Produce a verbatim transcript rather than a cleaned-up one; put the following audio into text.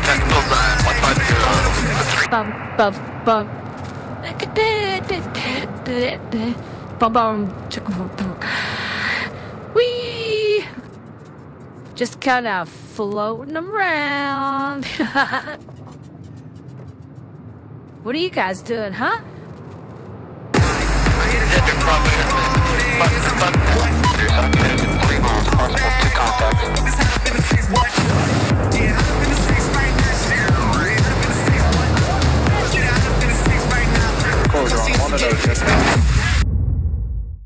Bum, bum, bum. Bum, bum. Whee! Just kind of floating around. What are you guys doing, huh?